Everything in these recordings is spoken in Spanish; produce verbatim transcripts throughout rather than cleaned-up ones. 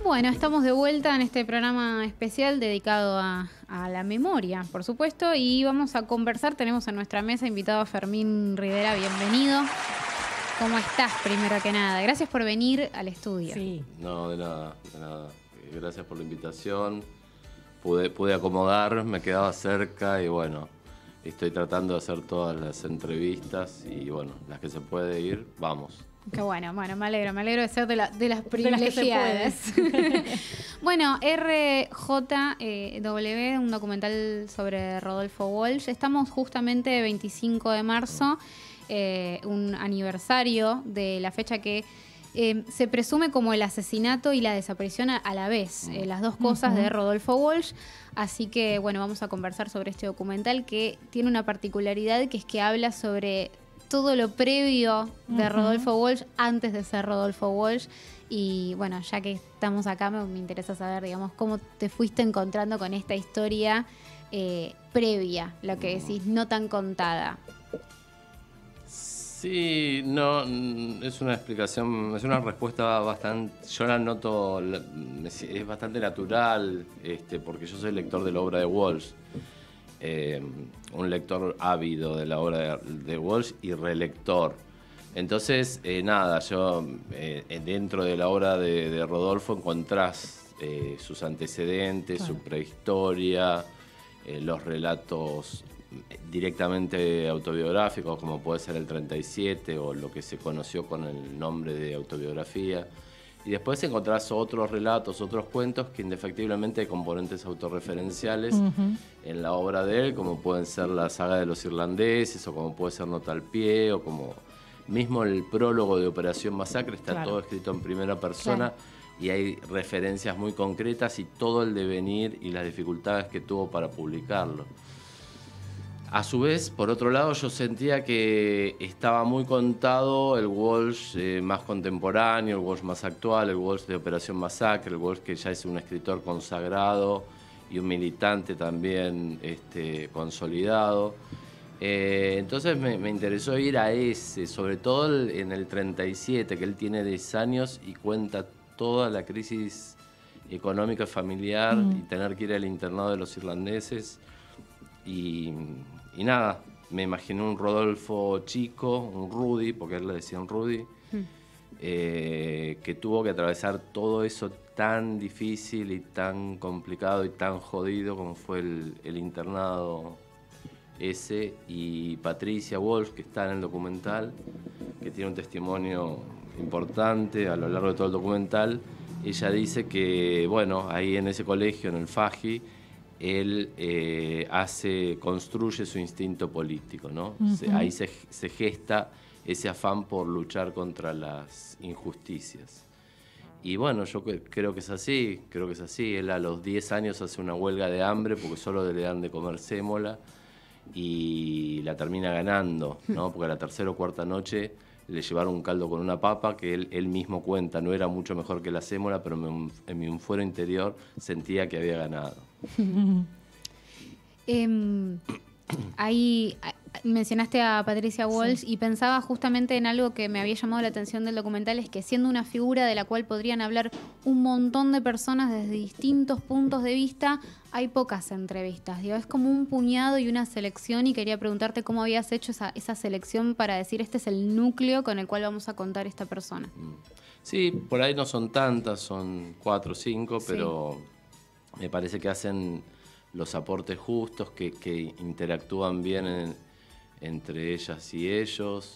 Bueno, estamos de vuelta en este programa especial dedicado a, a la memoria, por supuesto, y vamos a conversar. Tenemos en nuestra mesa invitado a Fermín Rivera. Bienvenido. ¿Cómo estás, primero que nada? Gracias por venir al estudio. Sí. No, de nada, de nada. Gracias por la invitación. Pude, pude acomodar, me quedaba cerca y bueno, estoy tratando de hacer todas las entrevistas y bueno, las que se puede ir, vamos. Qué bueno, bueno, me alegro, me alegro de ser de, la, de las De las que se privilegiadas. Bueno, R J W, un documental sobre Rodolfo Walsh. Estamos justamente veinticinco de marzo, eh, un aniversario de la fecha que eh, se presume como el asesinato y la desaparición a, a la vez, eh, las dos cosas uh-huh. de Rodolfo Walsh. Así que, bueno, vamos a conversar sobre este documental que tiene una particularidad, que es que habla sobre todo lo previo de Rodolfo Walsh antes de ser Rodolfo Walsh. Y bueno, ya que estamos acá, me, me interesa saber, digamos, cómo te fuiste encontrando con esta historia eh, previa, lo que decís, no tan contada. Sí, no, es una explicación, es una respuesta bastante, yo la noto, es bastante natural, este, porque yo soy lector de la obra de Walsh. Eh, un lector ávido de la obra de, de Walsh y relector. Entonces, eh, nada, yo eh, dentro de la obra de, de Rodolfo encontrás eh, sus antecedentes, claro. su prehistoria, eh, los relatos directamente autobiográficos, como puede ser el treinta y siete o lo que se conoció con el nombre de autobiografía. Y después encontrás otros relatos, otros cuentos que indefectiblemente hay componentes autorreferenciales uh-huh. en la obra de él, como pueden ser la saga de los irlandeses, o como puede ser Nota al pie, o como mismo el prólogo de Operación Masacre, está claro. todo escrito en primera persona, claro. y hay referencias muy concretas y todo el devenir y las dificultades que tuvo para publicarlo. A su vez, por otro lado, yo sentía que estaba muy contado el Walsh eh, más contemporáneo, el Walsh más actual, el Walsh de Operación Masacre, el Walsh que ya es un escritor consagrado y un militante también este, consolidado. Eh, entonces me, me interesó ir a ese, sobre todo el, en el treinta y siete, que él tiene diez años y cuenta toda la crisis económica familiar mm. y tener que ir al internado de los irlandeses. Y, y nada, me imaginé un Rodolfo chico, un Rudy, porque él le decía un Rudy, mm. eh, que tuvo que atravesar todo eso tan difícil y tan complicado y tan jodido como fue el, el internado ese, y Patricia Walsh, que está en el documental, que tiene un testimonio importante a lo largo de todo el documental. Ella dice que, bueno, ahí en ese colegio, en el Faji, él eh, hace, construye su instinto político, ¿no? Uh-huh. se, ahí se, se gesta ese afán por luchar contra las injusticias. Y bueno, yo creo que es así, creo que es así. Él a los diez años hace una huelga de hambre porque solo le dan de comer sémola y la termina ganando, ¿no? Porque a la tercera o cuarta noche le llevaron un caldo con una papa que él, él mismo cuenta, no era mucho mejor que la sémola, pero me, en mi fuero interior sentía que había ganado. eh, ahí mencionaste a Patricia Walsh, sí. y pensaba justamente en algo que me había llamado la atención del documental, es que siendo una figura de la cual podrían hablar un montón de personas desde distintos puntos de vista, hay pocas entrevistas. Digo, es como un puñado y una selección, y quería preguntarte cómo habías hecho esa, esa selección para decir este es el núcleo con el cual vamos a contar esta persona. Sí, por ahí no son tantas, son cuatro o cinco, sí. pero me parece que hacen los aportes justos, que, que interactúan bien en, entre ellas y ellos.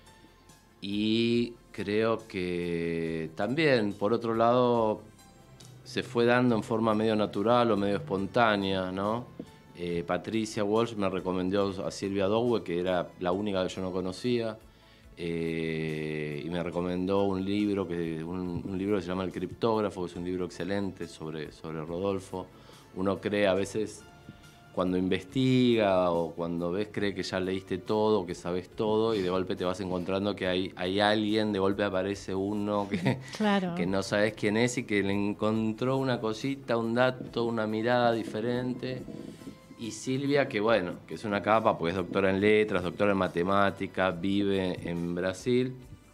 Y creo que también, por otro lado, se fue dando en forma medio natural o medio espontánea, ¿no? Eh, Patricia Walsh me recomendó a Silvia Dowe, que era la única que yo no conocía, eh, y me recomendó un libro, que, un, un libro que se llama El Criptógrafo, que es un libro excelente sobre, sobre Rodolfo. Uno cree a veces, cuando investiga o cuando ves, cree que ya leíste todo, que sabes todo, y de golpe te vas encontrando que hay, hay alguien, de golpe aparece uno que, claro. que no sabes quién es y que le encontró una cosita, un dato, una mirada diferente. Y Silvia, que bueno, que es una capa porque es doctora en letras, doctora en matemáticas, vive en Brasil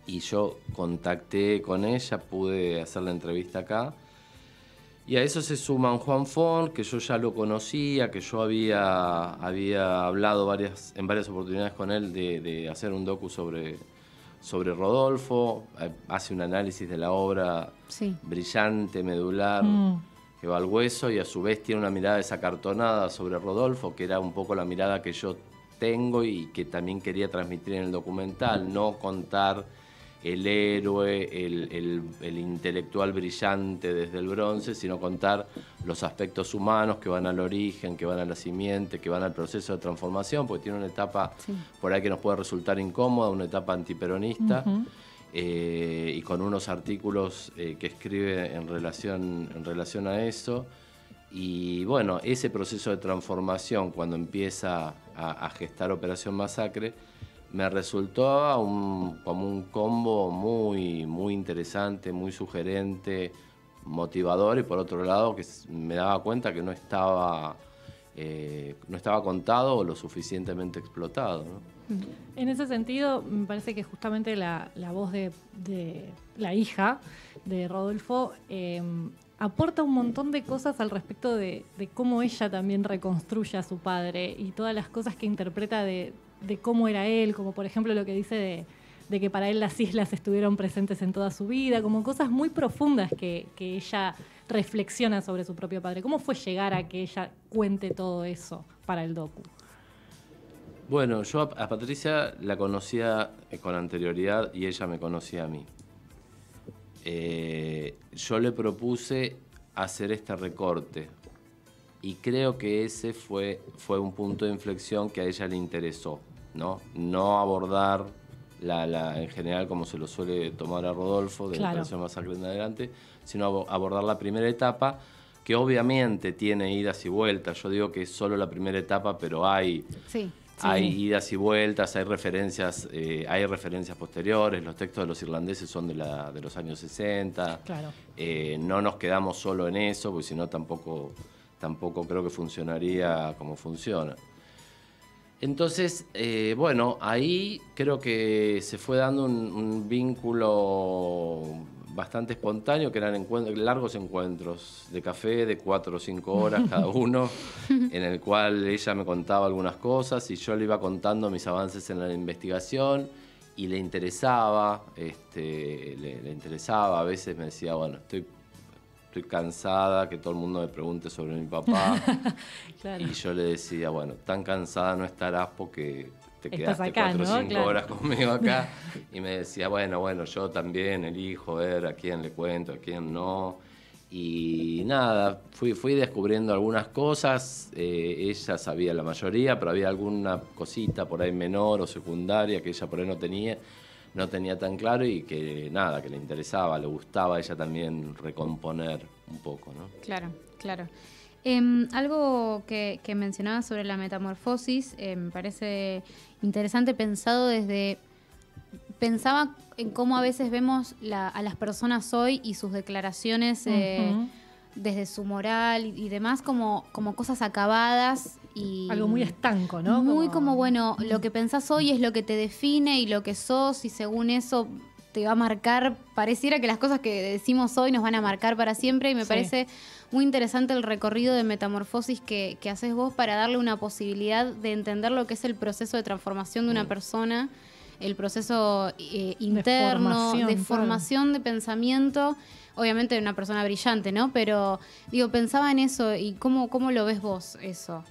y yo contacté con ella, pude hacer la entrevista acá. Y a eso se suma un Juan Font, que yo ya lo conocía, que yo había, había hablado varias, en varias oportunidades con él de, de hacer un docu sobre, sobre Rodolfo. Hace un análisis de la obra sí. brillante, medular, mm. que va al hueso, y a su vez tiene una mirada desacartonada sobre Rodolfo, que era un poco la mirada que yo tengo y que también quería transmitir en el documental, no contar el héroe, el, el, el intelectual brillante desde el bronce, sino contar los aspectos humanos que van al origen, que van a la simiente, que van al proceso de transformación, porque tiene una etapa sí. por ahí que nos puede resultar incómoda, una etapa antiperonista, uh-huh. eh, y con unos artículos eh, que escribe en relación, en relación a eso. Y bueno, ese proceso de transformación, cuando empieza a, a gestar Operación Masacre, me resultó un, como un combo muy, muy interesante, muy sugerente, motivador, y por otro lado que me daba cuenta que no estaba, eh, no estaba contado o lo suficientemente explotado, ¿no? En ese sentido, me parece que justamente la, la voz de, de la hija de Rodolfo eh, aporta un montón de cosas al respecto de, de cómo ella también reconstruye a su padre y todas las cosas que interpreta de de cómo era él, como por ejemplo lo que dice de, de que para él las islas estuvieron presentes en toda su vida, como cosas muy profundas que, que ella reflexiona sobre su propio padre. ¿Cómo fue llegar a que ella cuente todo eso para el docu? Bueno, yo a, a Patricia la conocía con anterioridad y ella me conocía a mí. Eh, yo le propuse hacer este recorte y creo que ese fue, fue un punto de inflexión que a ella le interesó. ¿no? No abordar la, la, en general como se lo suele tomar a Rodolfo, de claro. la Operación Masacre en adelante, sino abordar la primera etapa, que obviamente tiene idas y vueltas. Yo digo que es solo la primera etapa, pero hay, sí, sí. hay idas y vueltas, hay referencias, eh, hay referencias posteriores. Los textos de los irlandeses son de, la, de los años sesenta. Claro. Eh, no nos quedamos solo en eso, porque si no tampoco, tampoco creo que funcionaría como funciona. Entonces, eh, bueno, ahí creo que se fue dando un, un vínculo bastante espontáneo, que eran encuentros, largos encuentros de café de cuatro o cinco horas cada uno, en el cual ella me contaba algunas cosas y yo le iba contando mis avances en la investigación, y le interesaba, este, le, le interesaba, a veces me decía, bueno, estoy... estoy cansada, que todo el mundo me pregunte sobre mi papá. Claro. Y yo le decía, bueno, tan cansada no estarás porque te Estás quedaste acá, cuatro o ¿no? cinco Claro. horas conmigo acá. Y me decía, bueno, bueno, yo también elijo ver a quién le cuento, a quién no. Y nada, fui, fui descubriendo algunas cosas. Eh, ella sabía la mayoría, pero había alguna cosita por ahí menor o secundaria que ella por ahí no tenía. no tenía tan claro y que nada, que le interesaba, le gustaba a ella también recomponer un poco, ¿no? Claro, claro. Eh, algo que, que mencionabas sobre la metamorfosis eh, me parece interesante, pensado desde... Pensaba en cómo a veces vemos la, a las personas hoy y sus declaraciones eh, uh-huh. desde su moral y, y demás como, como cosas acabadas. Y algo muy estanco, ¿no? Muy como, como bueno, lo que pensás hoy es lo que te define y lo que sos, y según eso te va a marcar. Pareciera que las cosas que decimos hoy nos van a marcar para siempre, y me sí. parece muy interesante el recorrido de metamorfosis que, que haces vos para darle una posibilidad de entender lo que es el proceso de transformación de una persona, el proceso eh, interno, de formación, de, formación claro. de pensamiento, obviamente de una persona brillante, ¿no? Pero, digo, pensaba en eso, y cómo, cómo lo ves vos, eso.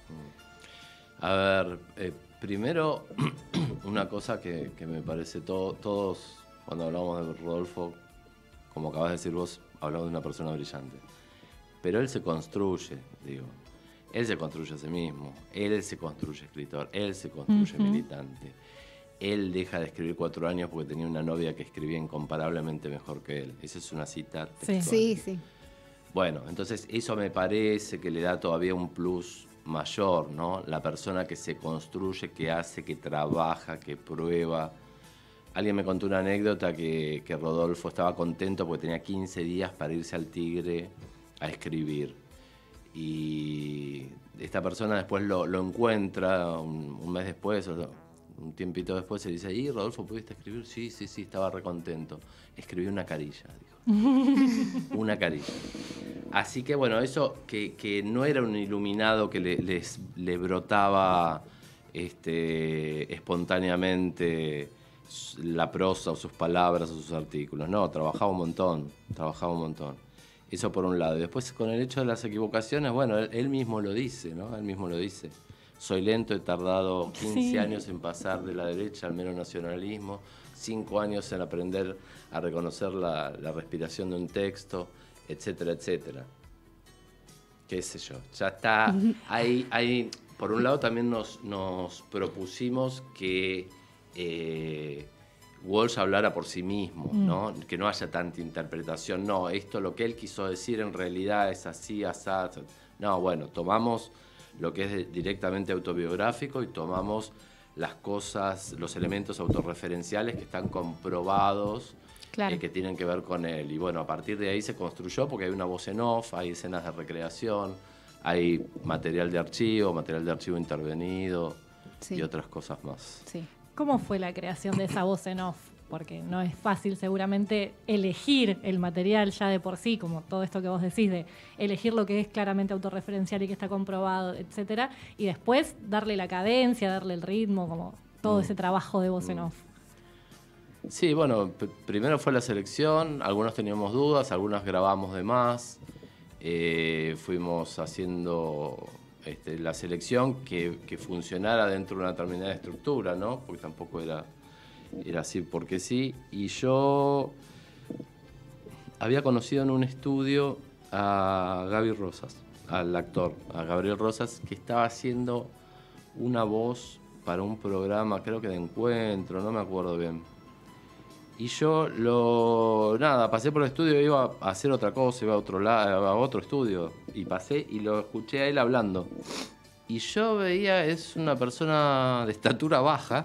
A ver, eh, primero, una cosa que, que me parece, to, todos, cuando hablamos de Rodolfo, como acabas de decir vos, hablamos de una persona brillante. Pero él se construye, digo. Él se construye a sí mismo, él se construye escritor, él se construye uh-huh. militante. Él deja de escribir cuatro años porque tenía una novia que escribía incomparablemente mejor que él. Esa es una cita textual. Sí, sí. Bueno, entonces eso me parece que le da todavía un plus mayor, ¿no? La persona que se construye, que hace, que trabaja, que prueba. Alguien me contó una anécdota que, que Rodolfo estaba contento porque tenía quince días para irse al Tigre a escribir. Y esta persona después lo, lo encuentra un, un mes después, o un tiempito después, se dice, ¿y Rodolfo pudiste escribir? Sí, sí, sí, estaba recontento. Escribí una carilla, dijo. Una carilla. Así que bueno, eso que, que no era un iluminado que le, les, le brotaba este, espontáneamente la prosa o sus palabras o sus artículos. No, trabajaba un montón, trabajaba un montón. Eso por un lado. Y después con el hecho de las equivocaciones, bueno, él, él mismo lo dice, ¿no? Él mismo lo dice. Soy lento, he tardado quince sí. años en pasar de la derecha al mero nacionalismo, cinco años en aprender a reconocer la, la respiración de un texto, etcétera, etcétera. Qué sé yo, ya está. Hay, hay, por un lado también nos, nos propusimos que eh, Walsh hablara por sí mismo, ¿no? Que no haya tanta interpretación. No, esto lo que él quiso decir en realidad es así, asá. No, bueno, tomamos lo que es directamente autobiográfico y tomamos las cosas, los elementos autorreferenciales que están comprobados, claro. eh, que tienen que ver con él. Y bueno, a partir de ahí se construyó porque hay una voz en off, hay escenas de recreación, hay material de archivo, material de archivo intervenido sí. y otras cosas más. Sí. ¿Cómo fue la creación de esa voz en off? Porque no es fácil seguramente elegir el material ya de por sí, como todo esto que vos decís, de elegir lo que es claramente autorreferencial y que está comprobado, etcétera, y después darle la cadencia, darle el ritmo, como todo mm. ese trabajo de voz mm. en off. Sí, bueno, p- primero fue la selección, algunos teníamos dudas, algunas grabamos de más, eh, fuimos haciendo este, la selección que, que funcionara dentro de una determinada estructura, ¿no? Porque tampoco era... Era así porque sí. Y yo había conocido en un estudio a Gaby Rosas, al actor, a Gabriel Rosas, que estaba haciendo una voz para un programa, creo que de encuentro, no me acuerdo bien. Y yo lo... Nada, pasé por el estudio, iba a hacer otra cosa, iba a otro lado, a otro estudio. Y pasé y lo escuché a él hablando. Y yo veía, es una persona de estatura baja.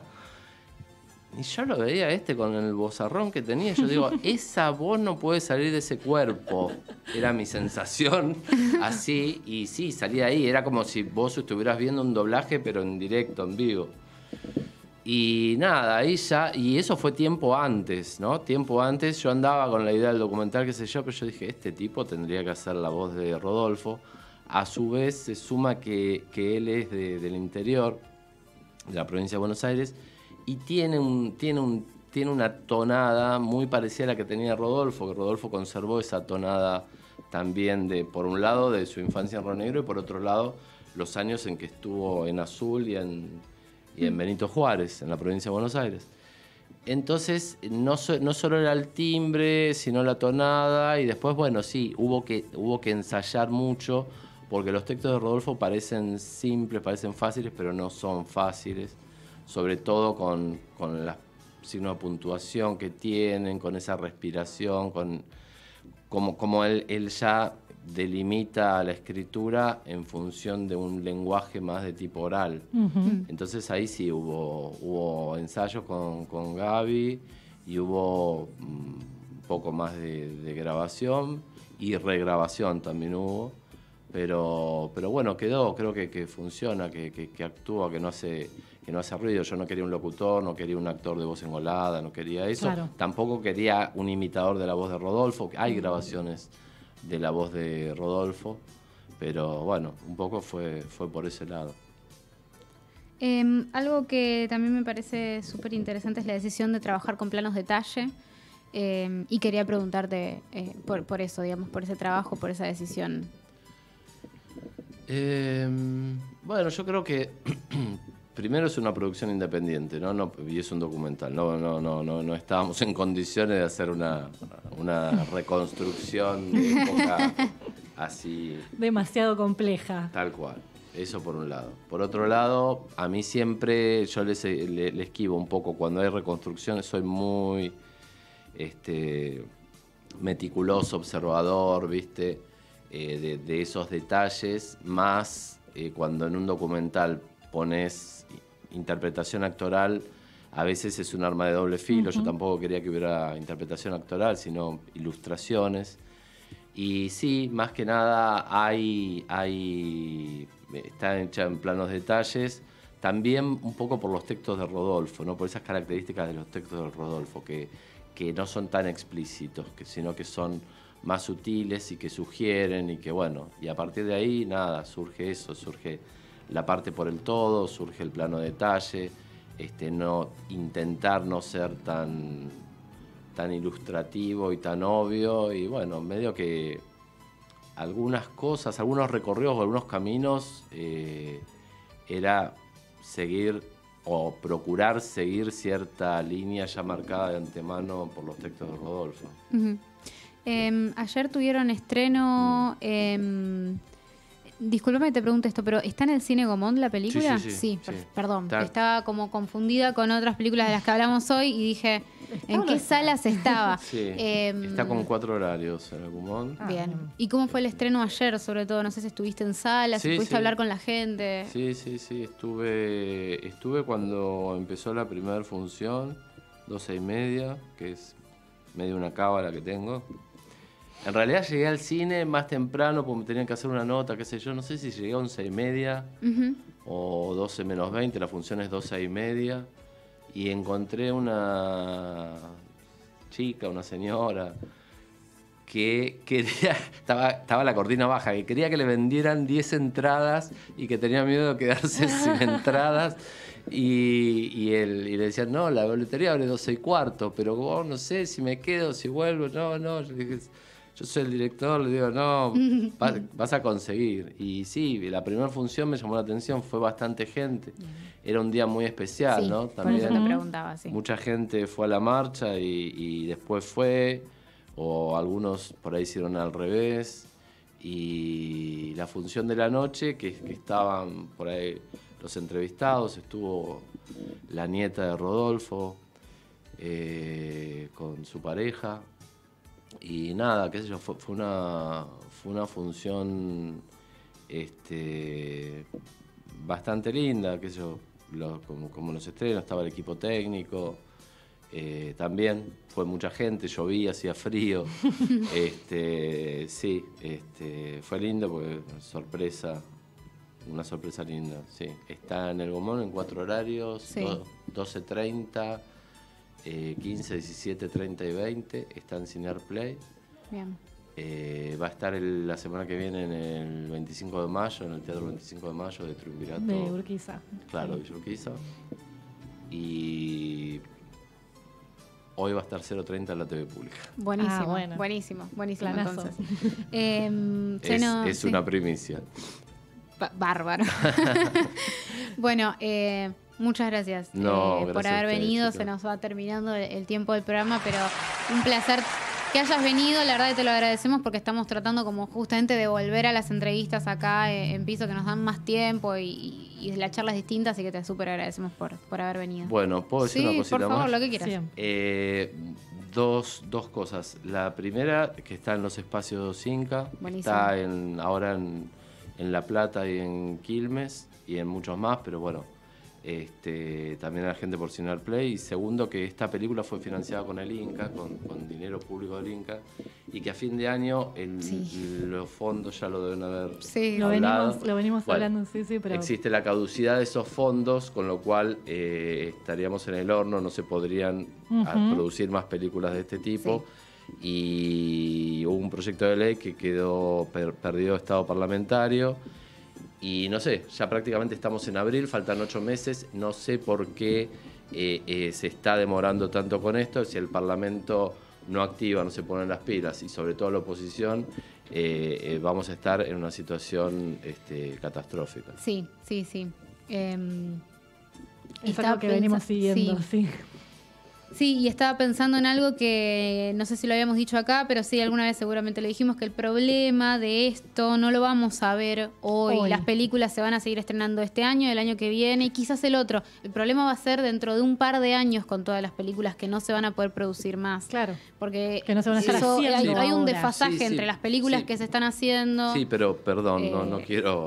Y yo lo veía este con el vozarrón que tenía. Yo digo, esa voz no puede salir de ese cuerpo. Era mi sensación así. Y sí, salía ahí. Era como si vos estuvieras viendo un doblaje, pero en directo, en vivo. Y nada, ahí ya... Y eso fue tiempo antes, ¿no? Tiempo antes. Yo andaba con la idea del documental, qué sé yo, pero yo dije, este tipo tendría que hacer la voz de Rodolfo. A su vez, se suma que, que él es de, del interior, de la provincia de Buenos Aires, y tiene, un, tiene, un, tiene una tonada muy parecida a la que tenía Rodolfo, que Rodolfo conservó esa tonada también, de por un lado, de su infancia en Río Negro, y por otro lado, los años en que estuvo en Azul y en, y en Benito Juárez, en la provincia de Buenos Aires. Entonces, no, so, no solo era el timbre, sino la tonada, y después, bueno, sí, hubo que, hubo que ensayar mucho, porque los textos de Rodolfo parecen simples, parecen fáciles, pero no son fáciles. Sobre todo con, con los signos de puntuación que tienen, con esa respiración, con como, como él, él ya delimita la escritura en función de un lenguaje más de tipo oral. Uh-huh. Entonces ahí sí hubo, hubo ensayos con, con Gaby y hubo un poco más de, de grabación y regrabación también hubo. Pero, pero bueno, quedó, creo que, que funciona, que, que, que actúa, que no hace... que no hace ruido. Yo no quería un locutor, no quería un actor de voz engolada, no quería eso. Claro. Tampoco quería un imitador de la voz de Rodolfo. Hay grabaciones de la voz de Rodolfo, pero bueno, un poco fue, fue por ese lado. Eh, algo que también me parece súper interesante es la decisión de trabajar con planos detalle. Eh, y quería preguntarte eh, por, por eso, digamos, por ese trabajo, por esa decisión. Eh, bueno, yo creo que... Primero es una producción independiente, ¿no? No, y es un documental. No, no, no, no, no estábamos en condiciones de hacer una, una reconstrucción de época así. Demasiado compleja. Tal cual. Eso por un lado. Por otro lado, a mí siempre, yo le, le, le esquivo un poco cuando hay reconstrucciones, soy muy este, meticuloso, observador, ¿viste? Eh, de, de esos detalles, más eh, cuando en un documental pones interpretación actoral, a veces es un arma de doble filo. Uh-huh. Yo tampoco quería que hubiera interpretación actoral, sino ilustraciones. Y sí, más que nada hay, hay está hecha en planos detalles. también un poco por los textos de Rodolfo, ¿no? Por esas características de los textos de Rodolfo, que, que no son tan explícitos, que, sino que son más sutiles y que sugieren y que bueno, y a partir de ahí nada, surge eso, surge la parte por el todo, surge el plano detalle, este, no intentar no ser tan, tan ilustrativo y tan obvio, y bueno, medio que algunas cosas, algunos recorridos o algunos caminos eh, era seguir o procurar seguir cierta línea ya marcada de antemano por los textos de Rodolfo. Uh-huh. Eh, ayer tuvieron estreno... Eh, discúlpame que te pregunte esto, pero ¿está en el cine Gaumont la película? Sí, sí, sí, sí, sí. Per- perdón. Está. Estaba como confundida con otras películas de las que hablamos hoy y dije, ¿en qué salas estaba? Sí, Eh, está con cuatro horarios en el Gaumont. Ah, bien. bien. ¿Y cómo fue el estreno ayer, sobre todo? No sé si estuviste en sala, si Sí, pudiste sí. hablar con la gente. Sí, sí, sí, estuve, estuve cuando empezó la primera función, doce y media, que es medio una cábala que tengo. En realidad llegué al cine más temprano porque me tenían que hacer una nota, qué sé yo, no sé si llegué a once y media Uh-huh. o doce menos veinte, la función es doce y media, y encontré una chica, una señora, que quería, estaba, estaba la cortina baja, que quería que le vendieran diez entradas y que tenía miedo de quedarse sin entradas. Y, y, él, y le decían, no, la boletería abre doce y cuarto, pero oh, no sé si me quedo, si vuelvo, no, no. Yo, dije, yo soy el director, le digo, no, vas, vas a conseguir. Y sí, la primera función me llamó la atención, fue bastante gente. Era un día muy especial, Sí, ¿no? por eso te preguntaba, sí. Mucha gente fue a la marcha y, y después fue, o algunos por ahí hicieron al revés. Y la función de la noche, que, que estaban por ahí los entrevistados, estuvo la nieta de Rodolfo eh, con su pareja. Y nada, qué sé yo, fue, fue, una, fue una función este, bastante linda, qué sé yo, lo, como, como los estrenos, estaba el equipo técnico. Eh, también fue mucha gente, llovía, hacía frío. este, sí, este, fue lindo porque sorpresa, una sorpresa linda. Sí. Está en el Gaumont en cuatro horarios, Sí. do, doce treinta, eh, quince, diecisiete, treinta y veinte. Está en Cinear Play. Bien. Eh, va a estar el- la semana que viene en el veinticinco de mayo, en el Teatro veinticinco de mayo de Triunvirato. De Urquiza. Claro, Villa Urquiza. Y hoy va a estar cero treinta en la T V pública. Buenísimo, Ah, bueno. buenísimo, buenísimo. Planazo. Entonces. Eh, Es, Seno, es sí. una primicia. Ba- Bárbaro. Bueno, eh, muchas gracias, No, eh, por gracias a haber ustedes, venido. chicos. Se nos va terminando el, el tiempo del programa, pero un placer que hayas venido. La verdad que te lo agradecemos porque estamos tratando como justamente de volver a las entrevistas acá eh, en piso que nos dan más tiempo y, y la charla es distinta, así que te súper agradecemos por, por haber venido. Bueno, ¿puedo decir sí, una cosita por favor, más? lo que quieras. Sí. Eh, dos, dos cosas. La primera, que está en los espacios Inca. Buenísimo. Está en, ahora en, en La Plata y en Quilmes y en muchos más, pero bueno, este, también a la gente por Cinear Play. Y segundo, que esta película fue financiada con el Inca, con, con dinero público del Inca, y que a fin de año el- Sí. los fondos ya lo deben haber Sí. Lo hablado. venimos, lo venimos Bueno, hablando, sí, sí, pero... Existe la caducidad de esos fondos, con lo cual eh, estaríamos en el horno, no se podrían a- Ujú. producir más películas de este tipo. Y hubo un proyecto de ley que quedó per- perdido de estado parlamentario. Y no sé, ya prácticamente estamos en abril, faltan ocho meses. No sé por qué eh, eh, se está demorando tanto con esto. Si el Parlamento no activa, no se ponen las pilas, y sobre todo la oposición, eh, eh, vamos a estar en una situación este, catastrófica. Sí, sí, sí. Eh, Es estaba algo que venimos pensa- siguiendo, sí. Sí, y estaba pensando en algo que no sé si lo habíamos dicho acá, pero sí, alguna vez seguramente lo dijimos, que el problema de esto no lo vamos a ver hoy. Hoy. Las películas se van a seguir estrenando este año, el año que viene y quizás el otro. El problema va a ser dentro de un par de años con todas las películas que no se van a poder producir más. Claro. Porque Que no se van a estar eso- hay, haciendo hay un ahora. desfasaje Sí, sí, entre las películas sí. que se están haciendo. Sí, pero perdón, no, no Eh, quiero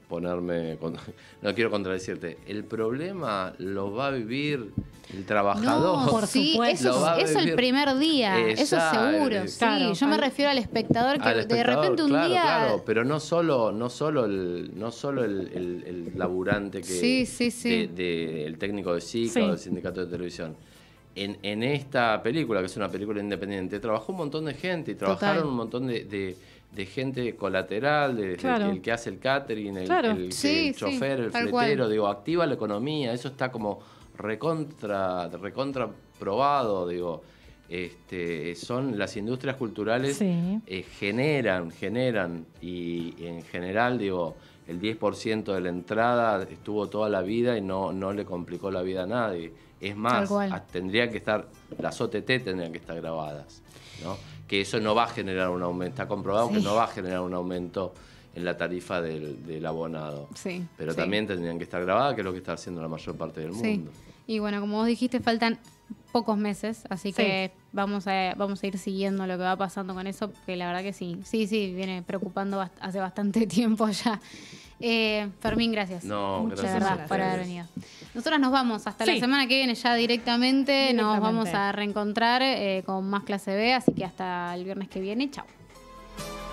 ponerme, con, no quiero contradecirte, el problema lo va a vivir el trabajador. No, por sí, supuesto. Eso, eso el primer día, eso seguro. Sí, claro, yo me al, refiero al espectador que al espectador, de repente un claro, día... Claro, pero no solo, no solo el, no solo el, el, el laburante que sí, sí, sí. De, de, el técnico de SICA sí. o del sindicato de televisión. En, en esta película, que es una película independiente, trabajó un montón de gente y trabajaron Total. un montón de, de, de gente colateral, de, claro. de, el que hace el catering, el, claro. el, sí, el chofer, sí, el fletero, cual. digo, activa la economía, eso está como recontra, recontra probado, digo. Este, son las industrias culturales sí. eh, generan, generan y, y en general, digo, el diez por ciento de la entrada estuvo toda la vida y no, no le complicó la vida a nadie. Es más, tendría que estar, las O T T tendrían que estar grabadas, ¿no? Que eso no va a generar un aumento, está comprobado sí. que no va a generar un aumento en la tarifa del, del abonado. Sí, Pero sí. también tendrían que estar grabadas, que es lo que está haciendo la mayor parte del sí. mundo. Y bueno, como vos dijiste, faltan pocos meses, así sí. que vamos a, vamos a ir siguiendo lo que va pasando con eso, que la verdad que sí, sí, sí, viene preocupando bast- hace bastante tiempo ya. Eh, Fermín, gracias. No, Muchas gracias. gracias por haber venido. Nosotras nos vamos hasta sí. la semana que viene ya directamente, directamente. Nos vamos a reencontrar eh, con más clase B, así que hasta el viernes que viene. Chao.